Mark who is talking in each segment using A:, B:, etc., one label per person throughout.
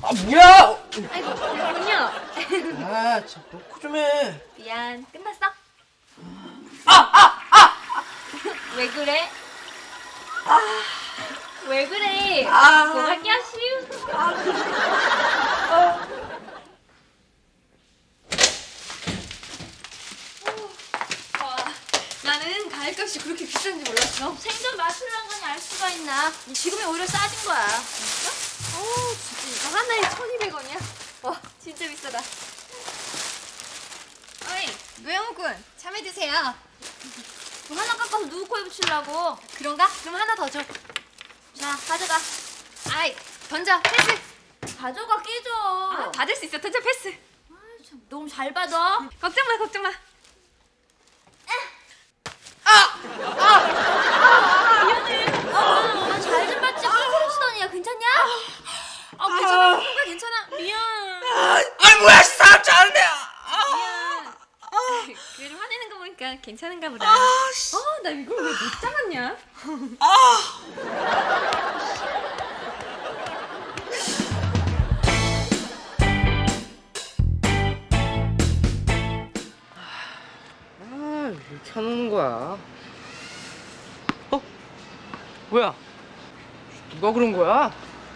A: 아 뭐야?
B: 아이고 그렇군요.
A: 아 참 놓고 좀 해.
B: 미안. 끝났어? 왜 그래? 왜 그래? 고맙게 하시오.
C: 나는 과일값이 그렇게 비싼지 몰랐어.
B: 생전 맛을 한 거니 알 수가 있나? 지금이 오히려 싸진 거야.
C: 진짜? 진짜 이거 하나에 1,200원이야? 와, 진짜 비싸다. 어이, 노영훈, 참해 드세요.
B: 그거 하나 깎아서 누구 코에 붙이려고?
C: 그런가? 그럼 하나 더 줘.
B: 자, 가져가.
C: 아이, 던져, 패스.
B: 가져가 끼줘.
C: 받을 수 있어, 던져, 패스.
B: 참, 너무 잘 받아.
C: 걱정 마, 걱정 마.
B: 잘 좀 받지. 삐뚤어지더니 야 괜찮냐?
C: 괜찮아, 뭔가 괜찮아. 미안.
A: 아이 뭐야 사람 잘하네.
C: 미안. 그래도 화내는 거 보니까 괜찮은가 보다. 나 이걸 왜 못 잡았냐?
A: 왜 이렇게 하는 거야? 뭐야? 누가 그런 거야?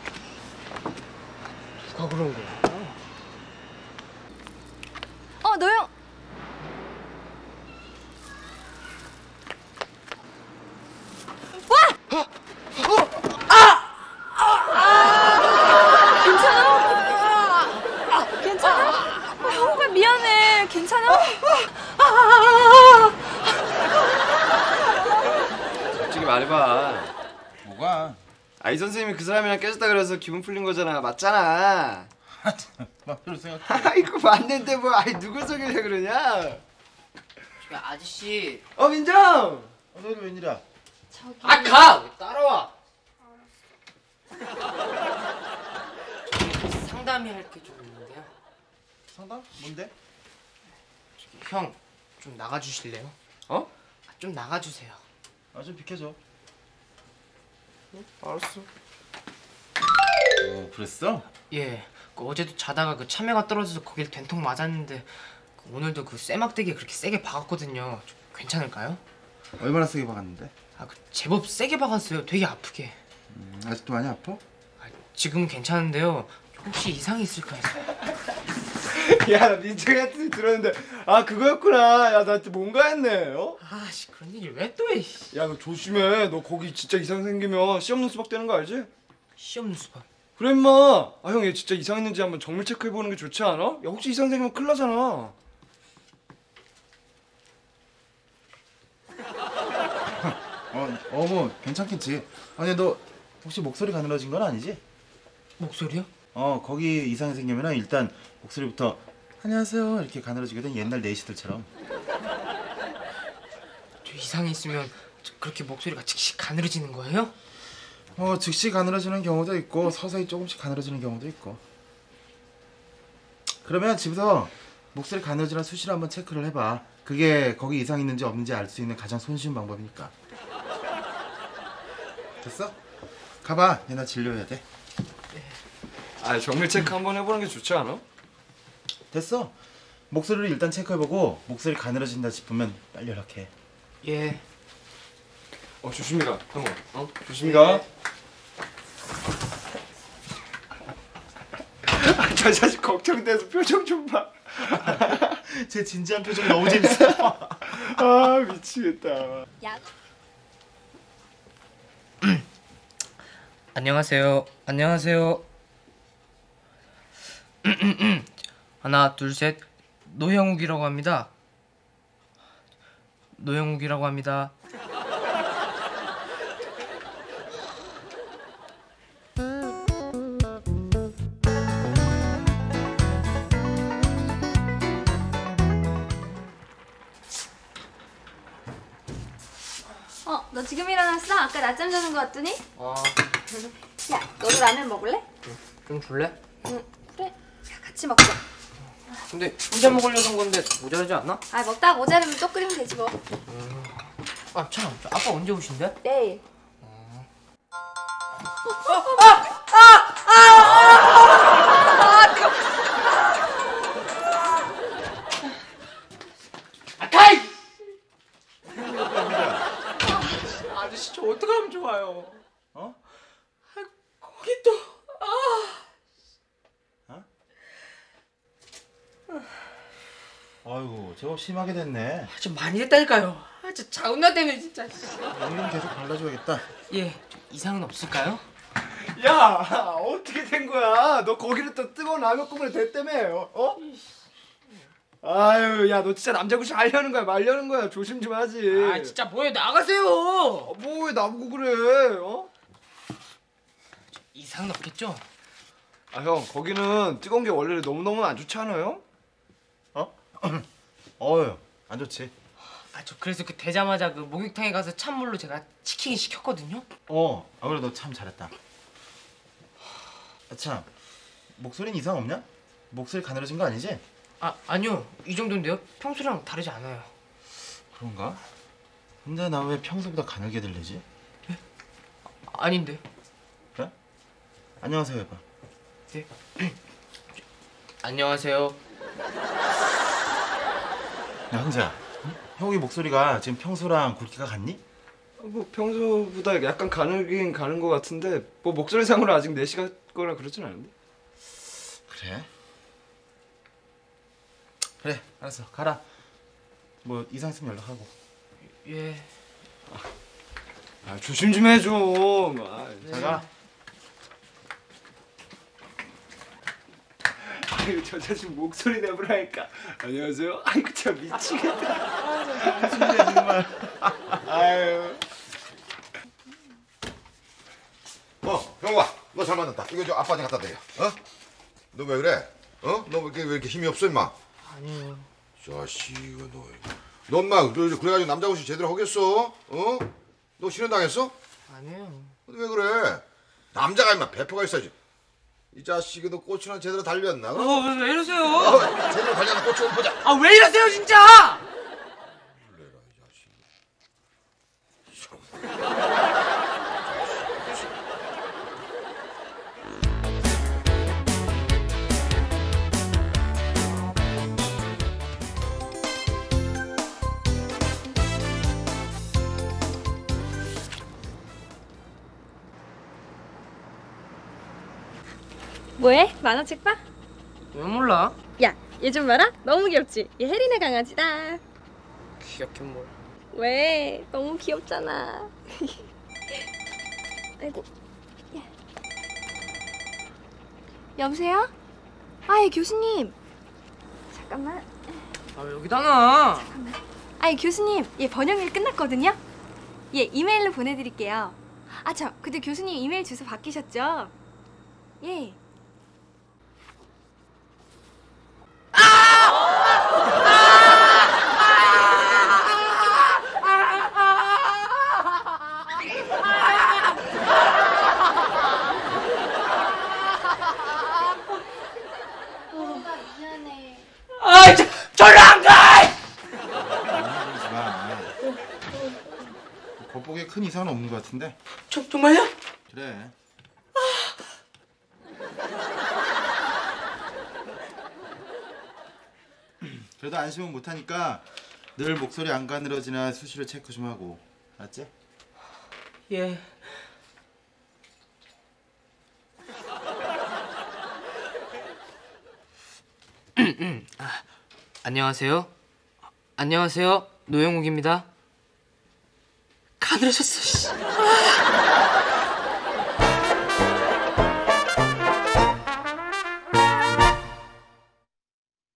A: 누가 그런 거야?
C: 노영. 괜찮아? 형과 미안해. 괜찮아?
D: 솔직히 말해봐.
E: 뭐가?
D: 아이 선생님이 그 사람이랑 깨졌다 그래서 기분 풀린 거잖아. 맞잖아.
E: 마음대로 생각해.
D: 아이고 맞는데 뭐 아이 누굴 속이려 그러냐?
A: 야 아저씨.
D: 민정.
E: 너희들 웬일이야?
A: 가! 따라와. 저기 상담이 할 게 좀 있는데요.
E: 상담? 뭔데?
A: 형, 좀 나가주실래요? 좀 나가주세요.
E: 좀 비켜줘.
D: 알았어.
E: 그랬어?
A: 예, 어제도 자다가 그 참외가 떨어져서 거길 된통 맞았는데 오늘도 그 쇠막대기에 그렇게 세게 박았거든요. 좀 괜찮을까요?
E: 얼마나 세게 박았는데?
A: 제법 세게 박았어요. 되게 아프게.
E: 아직도 많이 아파?
A: 지금은 괜찮은데요. 혹시 이상이 있을까 해서.
D: 야, 나 민정이한테 들었는데 그거였구나. 야, 나한테 뭔가 했네.
A: 그런 얘기를 왜 또 해?
D: 야, 너 조심해. 너 거기 진짜 이상 생기면 씨 없는 수박 되는 거 알지?
A: 씨 없는 수박.
D: 그래 임마. 형 얘 진짜 이상했는지 한번 정밀 체크해 보는 게 좋지 않아? 야, 혹시 이상 생기면 큰일 나잖아.
E: 뭐 괜찮겠지. 아니 너 혹시 목소리 가늘어진 건 아니지?
A: 목소리요?
E: 거기 이상이 생기면 일단 목소리부터 안녕하세요 이렇게 가늘어지거든. 옛날 내시들처럼.
A: 저 이상이 있으면 그렇게 목소리가 즉시 가늘어지는 거예요?
E: 즉시 가늘어지는 경우도 있고 서서히 조금씩 가늘어지는 경우도 있고. 그러면 집에서 목소리 가늘어지는 수시로 한번 체크를 해봐. 그게 거기 이상 있는지 없는지 알 수 있는 가장 손쉬운 방법이니까. 됐어? 가봐. 얘 나 진료해야 돼.
D: 정밀 체크 한번 해보는 게 좋지 않아?
E: 됐어. 목소리를 일단 체크해보고 목소리 가늘어진다 싶으면 빨리 연락해.
A: 예.
D: 조심히 가, 형아. 조심히 가. 저 자식 걱정돼서 표정 좀 봐.
E: 제 진지한 표정 너무 재밌어.
D: 미치겠다.
C: 야.
A: 안녕하세요. 안녕하세요. 하나, 둘, 셋. 노형욱이라고 합니다. 노형욱이라고 합니다.
C: 너 지금 일어났어? 아까 낮잠 자는 거 같더니? 야, 너도 라면 먹을래?
A: 좀 줄래?
C: 응, 그래. 야, 같이 먹자.
A: 근데 혼자 먹으려던 건데 모자라지 않나?
C: 먹다가 모자르면 또 끓이면 되지 뭐.
A: 참, 아빠 언제 오신대?
C: 내일.
A: 아카이!
D: 아저씨 저 어떻게 하면 좋아요?
E: 어?
D: 거기 또
E: 아이고 제법 심하게 됐네.
A: 좀 많이 됐다니까요. 진짜 자운나 때문에 진짜.
E: 이름 계속 발라줘야겠다.
A: 예, 좀 이상은 없을까요?
D: 야 어떻게 된 거야? 너 거기를 또 뜨거운 라면 국물에 댔다며 어? 아유 야 너 진짜 남자 구실 하려는 거야 말려는 거야 조심 좀 하지.
A: 아 진짜 뭐예요? 나가세요.
D: 뭐 왜 나보고 그래 어?
A: 이상은 없겠죠?
D: 아 형 거기는 뜨거운 게 원래 너무너무 안 좋지 않아요?
E: 어휴 안 좋지.
A: 아 저 그래서 그 되자마자 그 목욕탕에 가서 찬물로 제가 치킨 시켰거든요.
E: 아무래도 너 참 잘했다. 참 목소리는 이상 없냐? 목소리 가늘어진 거 아니지?
A: 아 아니요 이 정도인데요. 평소랑 다르지 않아요.
E: 그런가? 근데 나 왜 평소보다 가늘게 들리지?
A: 아닌데.
E: 그래? 안녕하세요 해봐.
A: 네. 안녕하세요.
E: 야 흥재야, 형이 목소리가 지금 평소랑 굵기가 같니?
D: 뭐 평소보다 약간 가늘긴 가는 거 같은데 뭐 목소리상으로 아직 내시가 거라 그러진 않은데.
E: 그래? 그래 알았어 가라. 뭐 이상 있으면 연락하고.
A: 예.
D: 아 조심 좀 해 좀.
E: 잘 가.
D: 아유 저 자식 목소리 내보라니까. 안녕하세요. 아이고 참 미치겠다.
E: 정말.
D: 아유.
F: 형아, 너 잘 만났다. 이거 저 아빠한테 갖다 드려. 어? 너 왜 그래? 너 왜 이렇게 힘이 없어, 임마?
A: 아니요.
F: 자식아, 너 엄마 그래가지고 남자 옷이 제대로 하겠어? 어? 너 실현당했어?
A: 아니에요.
F: 왜 그래? 남자가 임마 배포가 있어야지. 이 자식이 너 꽃이나 제대로 달렸나?
A: 왜 이러세요?
F: 제대로 달렸나 꽃 좀 보자.
A: 아 왜 이러세요 진짜?
F: 놀래라 이 자식.
C: 뭐해? 만화책 봐?
A: 왜 몰라?
C: 야, 얘 좀 봐라. 너무 귀엽지? 얘 혜린의 강아지다.
A: 귀엽긴 뭘.
C: 왜? 너무 귀엽잖아. 아이고. 야. 여보세요? 아, 예, 교수님. 잠깐만.
A: 아 왜 여기다 놔?
C: 아, 예, 교수님. 예, 번역일 끝났거든요. 예, 이메일로 보내드릴게요. 아, 참. 근데 교수님 이메일 주소 바뀌셨죠? 예.
A: 아이 절로 안 가!
E: 그러지 마. 겉보기에 큰 이상은 없는 것 같은데.
A: 정말요?
E: 그래. 그래도 안심은 못하니까 늘 목소리 안 가늘어지나 수시로 체크 좀 하고. 알았지?
A: 예. 안녕하세요. 안녕하세요. 노영욱입니다. 가늘어졌어. 씨.